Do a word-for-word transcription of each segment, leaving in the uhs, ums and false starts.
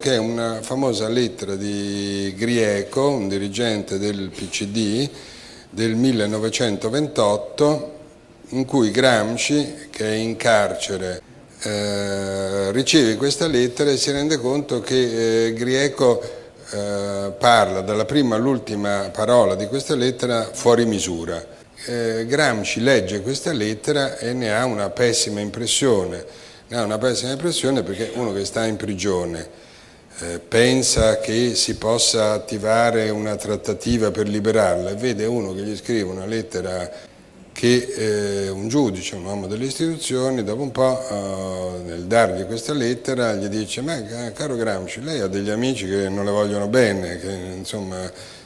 Che è una famosa lettera di Grieco, un dirigente del P C D, del millenovecentoventotto, in cui Gramsci, che è in carcere, eh, riceve questa lettera e si rende conto che eh, Grieco eh, parla dalla prima all'ultima parola di questa lettera fuori misura. Eh, Gramsci legge questa lettera e ne ha una pessima impressione, ne ha una pessima impressione perché uno che sta in prigione Eh, pensa che si possa attivare una trattativa per liberarla e vede uno che gli scrive una lettera che eh, un giudice, un uomo delle istituzioni, dopo un po' eh, nel dargli questa lettera gli dice: ma caro Gramsci, lei ha degli amici che non le vogliono bene, che insomma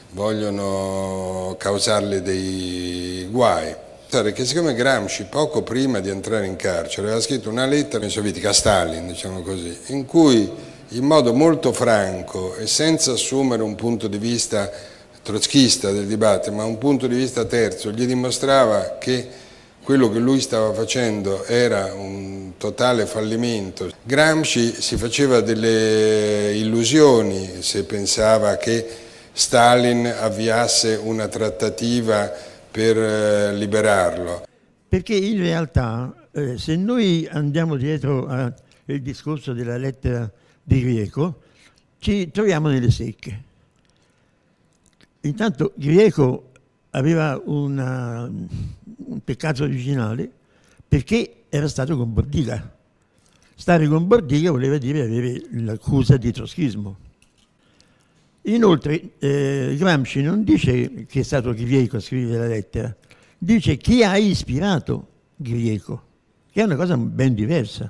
vogliono causarle dei guai. Che siccome Gramsci poco prima di entrare in carcere aveva scritto una lettera sovietica a Stalin, diciamo così, in cui in modo molto franco e senza assumere un punto di vista trotskista del dibattito, ma un punto di vista terzo, gli dimostrava che quello che lui stava facendo era un totale fallimento. Gramsci si faceva delle illusioni se pensava che Stalin avviasse una trattativa per liberarlo. Perché in realtà eh, se noi andiamo dietro al discorso della lettera di Grieco, ci troviamo nelle secche. Intanto Grieco aveva una, un peccato originale perché era stato con Bordiga. Stare con Bordiga voleva dire avere l'accusa di trotzkismo. Inoltre eh, Gramsci non dice che è stato Grieco a scrivere la lettera, dice chi ha ispirato Grieco, che è una cosa ben diversa.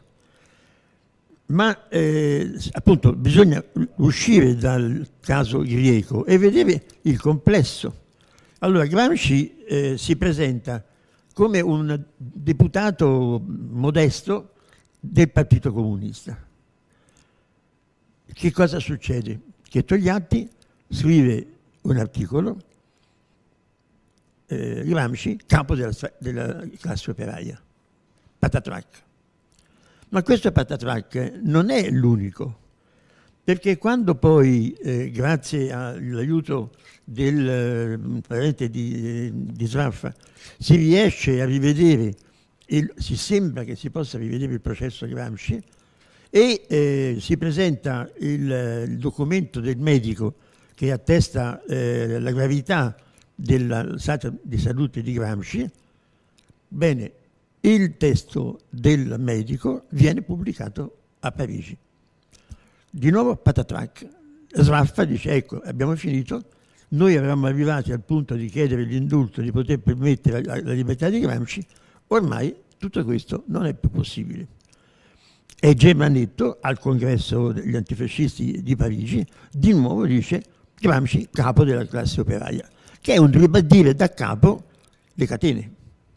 Ma eh, appunto bisogna uscire dal caso Grieco e vedere il complesso. Allora Gramsci eh, si presenta come un deputato modesto del Partito Comunista. Che cosa succede? Che Togliatti scrive un articolo, eh, Gramsci, capo della, della classe operaia, patatrac. Ma questo patatrac non è l'unico, perché quando poi, eh, grazie all'aiuto del parente di, di Sraffa, si riesce a rivedere, e si sembra che si possa rivedere il processo Gramsci, e eh, si presenta il, il documento del medico che attesta eh, la gravità dello stato di salute di Gramsci, bene, il testo del medico viene pubblicato a Parigi. Di nuovo patatrac. Sraffa dice: ecco, abbiamo finito, noi eravamo arrivati al punto di chiedere l'indulto, di poter permettere la, la libertà di Gramsci, ormai tutto questo non è più possibile. E Germanetto, al congresso degli antifascisti di Parigi, di nuovo dice: Gramsci capo della classe operaia, che è un ribadire da capo le catene.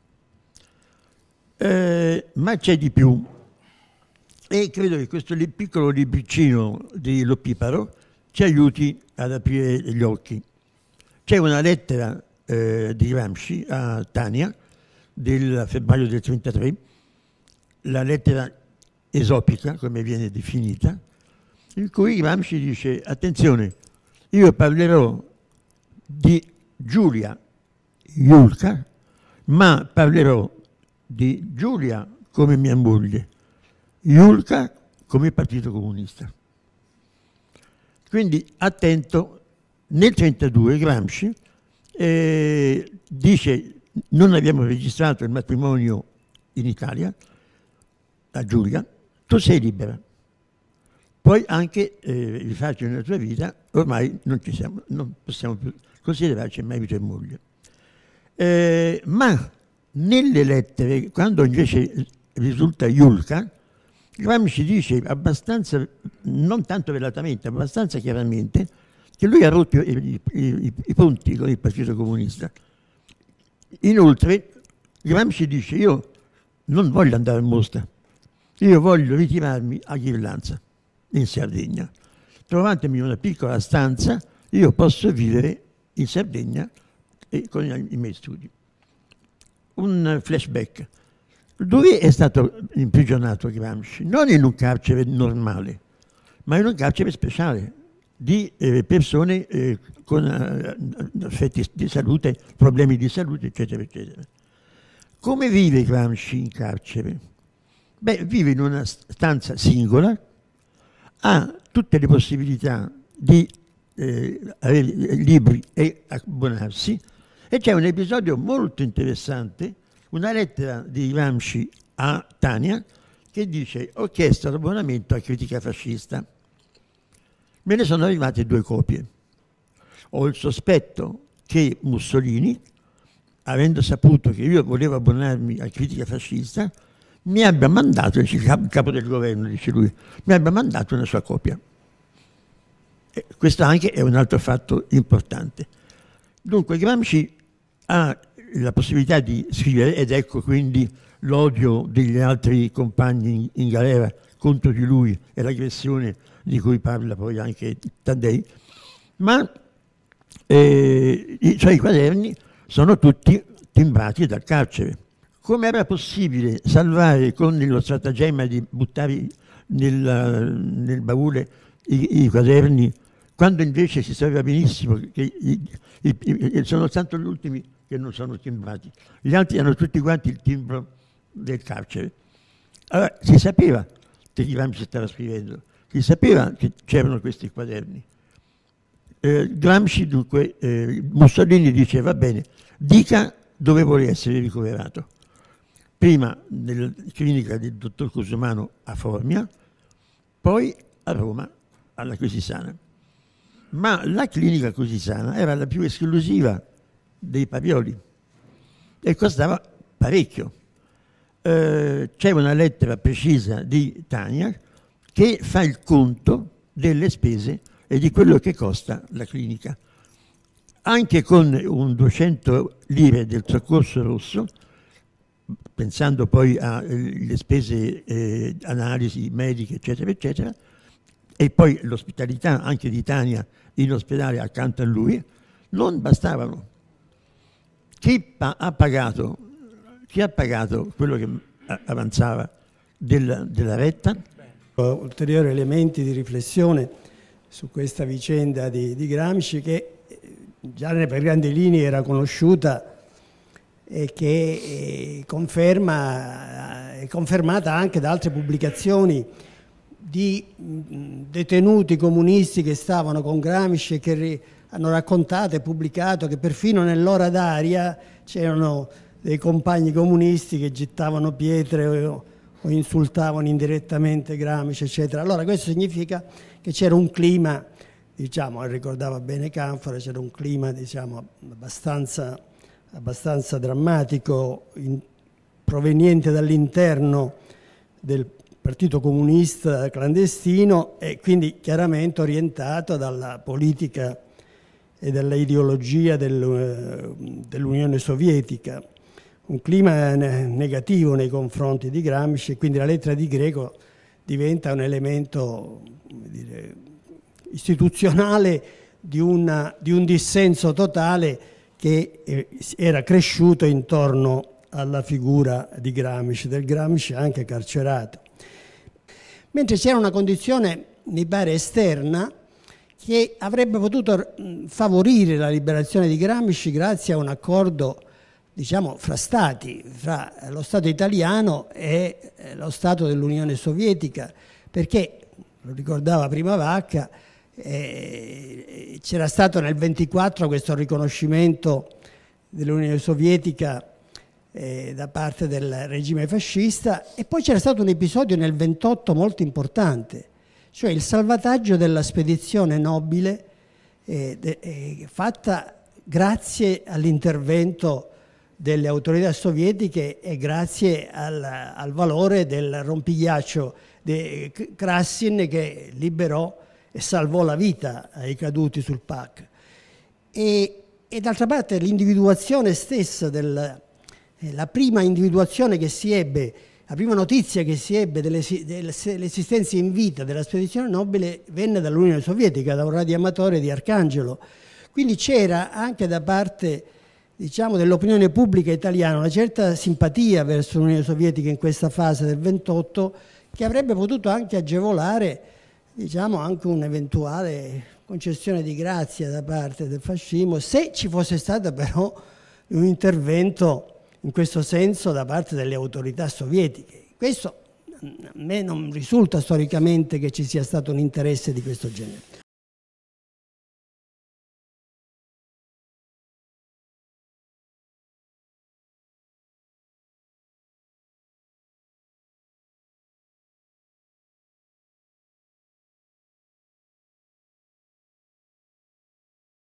Eh, ma c'è di più, e credo che questo piccolo libricino di Lopiparo ci aiuti ad aprire gli occhi. C'è una lettera eh, di Gramsci a Tania del febbraio del trentatré, la lettera esopica, come viene definita, in cui Gramsci dice: attenzione, io parlerò di Giulia Julka, ma parlerò di Giulia come mia moglie, Julka come il Partito Comunista. Quindi attento, nel trentadue Gramsci eh, dice: non abbiamo registrato il matrimonio in Italia a Giulia, tu sei libera, puoi anche eh, rifarci nella tua vita, ormai non, ci siamo, non possiamo più considerarci marito e moglie. Eh, ma nelle lettere, quando invece risulta Julka, Gramsci dice abbastanza, non tanto velatamente, abbastanza chiaramente, che lui ha rotto i, i, i, i ponti con il Partito Comunista. Inoltre Gramsci dice: io non voglio andare a Mosca, io voglio ritirarmi a Ghirlanza, in Sardegna. Trovandomi una piccola stanza, io posso vivere in Sardegna e con i miei studi. Un flashback. Dove è stato imprigionato Gramsci? Non in un carcere normale, ma in un carcere speciale di eh, persone eh, con eh, effetti di salute, problemi di salute, eccetera, eccetera. Come vive Gramsci in carcere? Beh, vive in una stanza singola, ha tutte le possibilità di eh, avere libri e abbonarsi, e c'è un episodio molto interessante, una lettera di Gramsci a Tania che dice: ho chiesto l'abbonamento a Critica Fascista, me ne sono arrivate due copie. Ho il sospetto che Mussolini, avendo saputo che io volevo abbonarmi a Critica Fascista, mi abbia mandato, il capo del governo, dice lui, mi abbia mandato una sua copia. E questo anche è un altro fatto importante. Dunque Gramsci ha la possibilità di scrivere, ed ecco quindi l'odio degli altri compagni in galera contro di lui e l'aggressione di cui parla poi anche Taddei, ma eh, i suoi quaderni sono tutti timbrati dal carcere. Come era possibile salvare con lo stratagemma di buttare nel, nel baule i, i quaderni, quando invece si sapeva benissimo che i, i, i, sono tanto gli ultimi che non sono timbrati, gli altri hanno tutti quanti il timbro del carcere. Allora si sapeva che Gramsci stava scrivendo, si sapeva che c'erano questi quaderni. Eh, Gramsci dunque, eh, Mussolini diceva: bene, dica dove vuole essere ricoverato. Prima nella clinica del dottor Cusumano a Formia, poi a Roma alla Cosisana. Ma la clinica Cosisana era la più esclusiva dei Pavioli e costava parecchio. Eh, c'è una lettera precisa di Tania che fa il conto delle spese e di quello che costa la clinica. Anche con un duecento lire del soccorso rosso, pensando poi alle spese eh, analisi mediche, eccetera, eccetera, e poi l'ospitalità anche di Tania in ospedale accanto a lui, non bastavano. Chi pa- ha pagato, chi ha pagato quello che avanzava del, della retta? Ulteriori elementi di riflessione su questa vicenda di, di Gramsci, che già per grandi linee era conosciuta e che è, conferma, è confermata anche da altre pubblicazioni di detenuti comunisti che stavano con Gramsci e che hanno raccontato e pubblicato che perfino nell'ora d'aria c'erano dei compagni comunisti che gettavano pietre o, o insultavano indirettamente Gramsci, eccetera. Allora questo significa che c'era un clima, diciamo, ricordava bene Canfora, c'era un clima, diciamo, abbastanza, abbastanza drammatico in, proveniente dall'interno del Partito Comunista clandestino e quindi chiaramente orientato dalla politica e dalla ideologia del, dell'Unione Sovietica. Un clima negativo nei confronti di Gramsci, e quindi la lettera di Greco diventa un elemento, come dire, istituzionale di, una, di un dissenso totale che era cresciuto intorno alla figura di Gramsci, del Gramsci anche carcerato. Mentre c'era una condizione, mi pare, esterna, che avrebbe potuto favorire la liberazione di Gramsci grazie a un accordo, diciamo, fra stati, fra lo Stato italiano e lo Stato dell'Unione Sovietica, perché, lo ricordava prima Vacca, eh, c'era stato nel ventiquattro questo riconoscimento dell'Unione Sovietica eh, da parte del regime fascista, e poi c'era stato un episodio nel ventotto molto importante, cioè il salvataggio della spedizione Nobile eh, de, eh, fatta grazie all'intervento delle autorità sovietiche e grazie al, al valore del rompighiaccio di Krassin, che liberò e salvò la vita ai caduti sul P A C. E, e d'altra parte l'individuazione stessa, del, eh, la prima individuazione che si ebbe, la prima notizia che si ebbe dell'esistenza in vita della spedizione Nobile venne dall'Unione Sovietica, da un radioamatore di Arcangelo. Quindi c'era anche da parte, diciamo, dell'opinione pubblica italiana una certa simpatia verso l'Unione Sovietica in questa fase del ventotto, che avrebbe potuto anche agevolare, diciamo anche un'eventuale concessione di grazia da parte del fascismo, se ci fosse stato però un intervento in questo senso da parte delle autorità sovietiche. Questo a me non risulta storicamente che ci sia stato un interesse di questo genere.